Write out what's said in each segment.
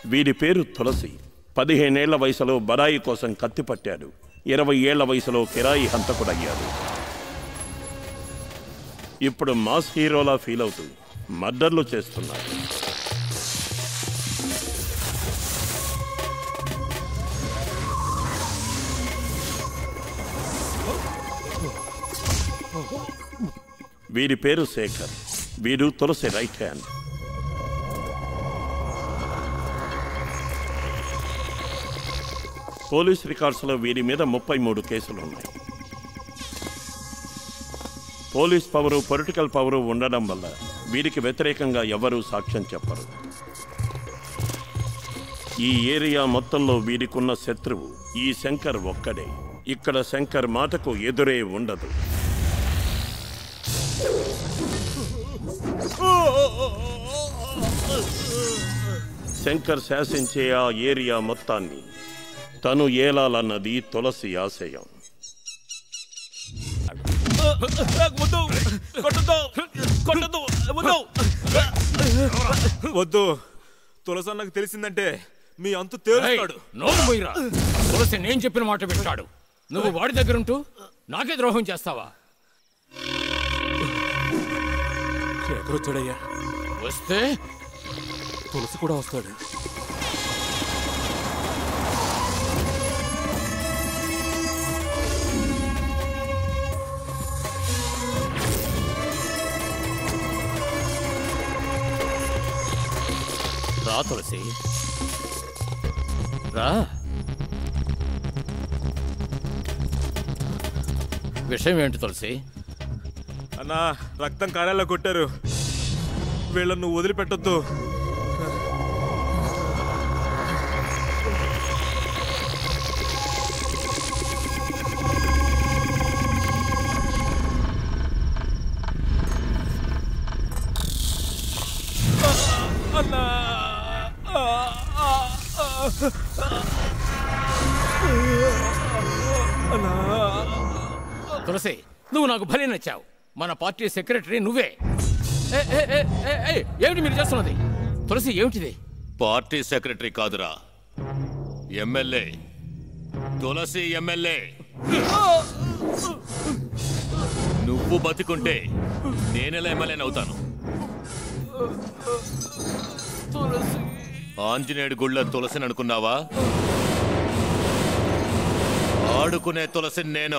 వీడి పేరు తులసి. 15 ఏళ్ల వయసులో బడాయి కోసం కత్తి పట్టాడు. 20 ఏళ్ల వయసులో కిరాయి హంతకుడయ్యాడు. ఇప్పుడు మాస్ హీరోలా ఫీల్ అవుతూ మర్డర్లు చేస్తున్నాడు. వీడి పేరు శేఖర్. వీడు తులసి రైట్ హ్యాండ్. పోలీస్ రికార్డ్స్లో వీరి మీద 33 కేసులున్నాయి. పోలీస్ పవరు, పొలిటికల్ పవరు ఉండడం వల్ల వీరికి వ్యతిరేకంగా ఎవరూ సాక్ష్యం చెప్పరు. ఈ ఏరియా మొత్తంలో వీరికున్న శత్రువు ఈ శంకర్ ఒక్కడే. ఇక్కడ శంకర్ మాటకు ఎదురే ఉండదు. శంకర్ శాసించే ఆ ఏరియా మొత్తాన్ని తను ఏలాలన్నది తులసి ఆశయం. వద్దు, తులసి అన్నకు తెలిసిందంటే మీ అంతు తేలుస్తాడు. తులసి నేను చెప్పిన మాట వింటాడు. నువ్వు వాడి దగ్గర ఉంటూ నాకే ద్రోహం చేస్తావా? ఎక్కడొచ్చాడయ్యా? వస్తే తులసి కూడా వస్తాడు. రా తులసి, రా. విషయం ఏంటి తులసి? అన్నా, రక్తం కారేలా కొట్టారు. వీళ్ళను నువ్వు వదిలిపెట్టొద్దు. తులసి, నువ్వు నాకు భలే నచ్చావు. మన పార్టీ సెక్రటరీ నువ్వే. ఏమిటి మీరు చేస్తున్నది? తులసి, ఏమిటిది? పార్టీ సెక్రటరీ కాదురా, ఎమ్మెల్యే. తులసి ఎమ్మెల్యే. నువ్వు బతికుంటే నేనెలా ఎమ్మెల్యేని అవుతాను? ఆంజనేయుడి గుళ్ళ తులసిని అనుకున్నావా? ఆడుకునే తులసిని నేను.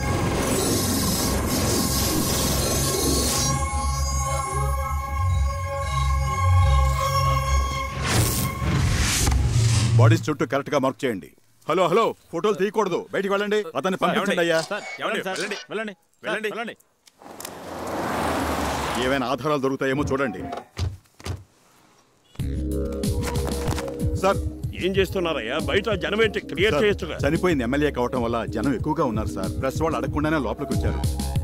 బాడీస్ చుట్టూ కరెక్ట్ గా మార్క్ చేయండి. హలో హలో, ఫోటోలు తీయకూడదు. బయటికి వెళ్ళండి. అతన్ని పంపించండి అయ్యా. ఏమైనా ఆధారాలు దొరుకుతాయేమో చూడండి. సార్, ఏం చేస్తున్నారయ్యా? బయట జనం ఏంటి? క్లియర్ చేయొచ్చుగా. చనిపోయింది ఎమ్మెల్యే కావటం వల్ల జనం ఎక్కువగా ఉన్నారు సార్. ప్రెస్ వాళ్ళు అడగకుండానే లోపలికి వచ్చారు.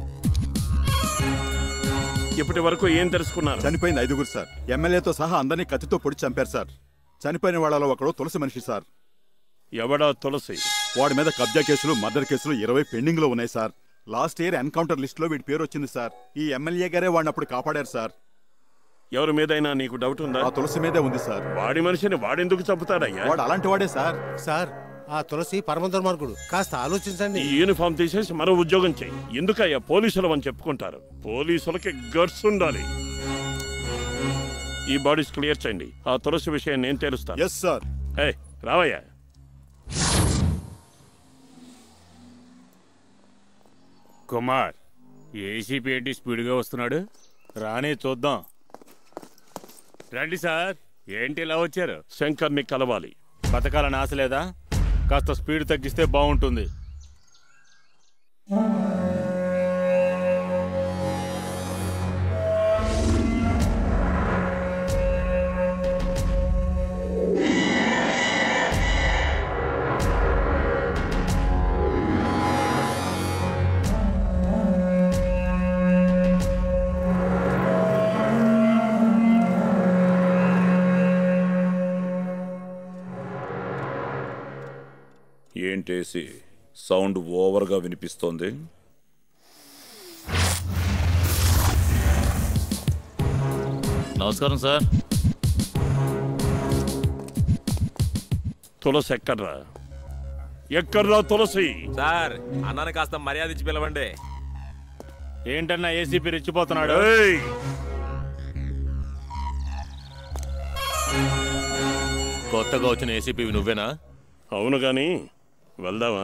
ఇప్పటి వరకు ఏం తెలుసుకున్నారు? చనిపోయింది 5గురు సార్. ఎమ్మెల్యేతో సహా అందరినీ కత్తితో పొడి చంపారు సార్. చనిపోయిన వాళ్ళలో ఒకడు తులసి మనిషి సార్. ఎవడా తులసి? వాడి మీద కబ్జా కేసులు, మర్డర్ కేసులు 20 పెండింగ్ లో ఉన్నాయి sir. Last year encounter list లో వీడి పేరు వచ్చింది సార్. ఈ ఎమ్మెల్యే గారే వాడిని అప్పుడు కాపాడారు సార్. ఎవరి మీదైనా నీకు డౌట్ ఉందా? ఆ తులసి మీదే ఉంది సార్. వాడి మనిషిని వాడెందుకు చంపుతాడయ్యా? వాడు అలాంటి వాడే సార్. సార్, ఆ తులసి పరమ దుర్మార్గుడు. కాస్త ఆలోచించండి. ఈ యూనిఫామ్ తీసేసి మరో ఉద్యోగం చేయి. ఎందుకయ్యా పోలీసులు అని చెప్పుకుంటారు? పోలీసులకి గట్స్ ఉండాలి. ఈ బాడీస్ క్లియర్ చేయండి. ఆ తులసి విషయం నేను తెలుస్తాను. Yes sir. రావయ్యా. కుమార్, ఏసీపీ ఏంటి స్పీడ్గా వస్తున్నాడు? రానే చూద్దాం. రండి సార్. ఏంటి ఇలా వచ్చారు? శంకర్ని కలవాలి. బతకాలని ఆశ లేదా? కాస్త స్పీడ్ తగ్గిస్తే బాగుంటుంది. ఏంటేసి సౌండ్ ఓవర్గా వినిపిస్తోంది? నమస్కారం సార్. తులసి ఎక్కడ్రా? ఎక్కడ్రా తులసి? సార్ అన్నాను కాస్త మర్యాద ఇచ్చి పిలవండి. ఏంటన్నా ఏసీపీ రెచ్చిపోతున్నాడు? ఏయ్! కొత్తగా వచ్చిన ఏసీపీ నువ్వేనా? అవును గాని వెళ్దామా?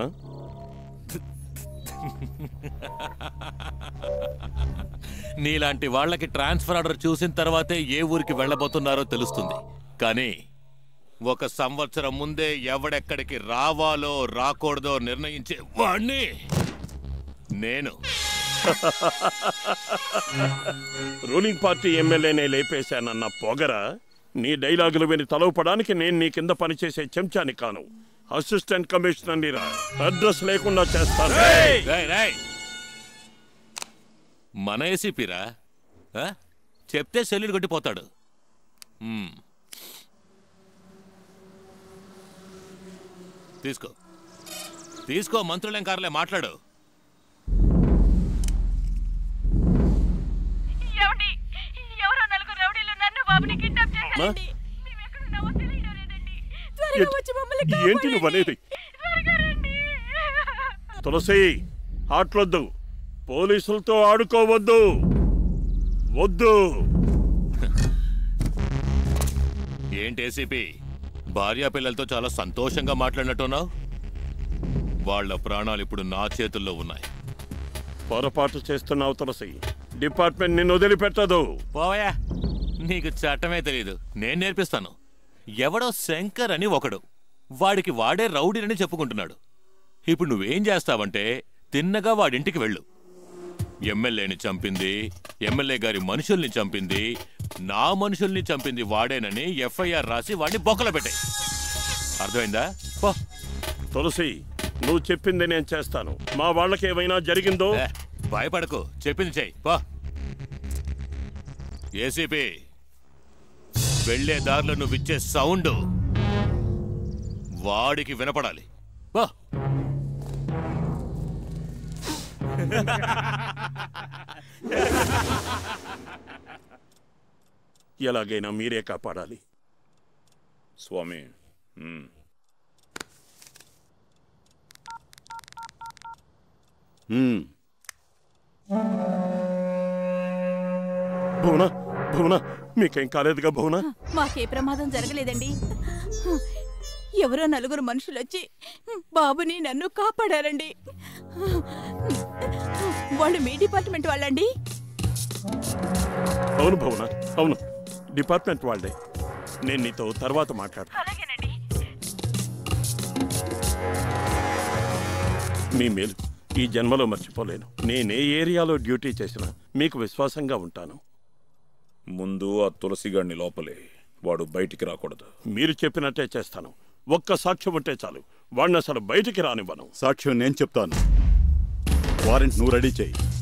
నీలాంటి వాళ్ళకి ట్రాన్స్ఫర్ ఆర్డర్ చూసిన తర్వాతే ఏ ఊరికి వెళ్ళబోతున్నారో తెలుస్తుంది. కానీ 1 సంవత్సరం ముందే ఎవడెక్కడికి రావాలో రాకూడదో నిర్ణయించే వాణ్ణి నేను. రూలింగ్ పార్టీ ఎమ్మెల్యేనే లేపేశానన్న పొగరా? నీ డైలాగులు విని తలవపడానికి నేను నీ కింద పనిచేసే చెంచాని కాను, అసిస్టెంట్ కమిషనర్ని రా. అడ్రస్ లేకుండా చేస్తాను. మన ఏసీపీరా? చెప్తే సెల్యూట్ కొట్టిపోతాడు. తీసుకో తీసుకో, మంత్రులేం కార్లే, మాట్లాడు. ఏంటి నువ్వనేది? తులసి, ఆటలొద్దు, పోలీసులతో ఆడుకోవద్దు. వద్దు. ఏంటి ఏసీపీ, భార్యా పిల్లలతో చాలా సంతోషంగా మాట్లాడినట్టున్నావు? వాళ్ళ ప్రాణాలు ఇప్పుడు నా చేతుల్లో ఉన్నాయి. పొరపాటు చేస్తున్నావు తులసి. డిపార్ట్మెంట్ నిన్ను వదిలిపెట్టదు. పోవయా, నీకు చట్టమే తెలీదు, నేను నేర్పిస్తాను. ఎవడో శంకర్ అని ఒకడు, వాడికి వాడే రౌడీనని చెప్పుకుంటున్నాడు. ఇప్పుడు నువ్వేం చేస్తావంటే తిన్నగా వాడింటికి వెళ్ళు. ఎమ్మెల్యేని చంపింది, ఎమ్మెల్యే గారి మనుషుల్ని చంపింది, నా మనుషుల్ని చంపింది వాడేనని ఎఫ్ఐఆర్ రాసి వాడిని బొక్కలో పెట్టాయి. అర్థమైందా? పో. తులసి, నువ్వు చెప్పింది నేను చేస్తాను. మా వాళ్ళకి ఏమైనా జరిగిందో? భయపడకు, చెప్పింది చెయ్యి. పో. ఏసీపీ, వెళ్లే దారిలో నువ్విచ్చే సౌండ్ వాడికి వినపడాలి. పో. ఎలాగైనా మీరే కాపాడాలి. స్వామి, భువనా, భువనా, మీకేం కాలేదుగా? భువనా, మాకే ప్రమాదం జరగలేదండి. ఎవరో 4 మనుషులు వచ్చి బాబుని నన్ను కాపాడారండి. వాళ్ళు మీ డిపార్ట్మెంట్ వాళ్ళండి? అవును భువనా, అవును, డిపార్ట్మెంట్ వాళ్ళే. నేను నీతో తర్వాత మాట్లాడతాను. మీ మేలు ఈ జన్మలో మర్చిపోలేను. నేనే ఏరియాలో డ్యూటీ చేసినా మీకు విశ్వాసంగా ఉంటాను. ముందు ఆ తులసిగాడిని లోపలే, వాడు బయటికి రాకూడదు. మీరు చెప్పినట్టే చేస్తాను. ఒక్క సాక్ష్యం ఉంటే చాలు, వాడిని అసలు బయటికి రానివ్వను. సాక్ష్యం నేను చెప్తాను. వారెంట్ నువ్వు రెడీ చేయి.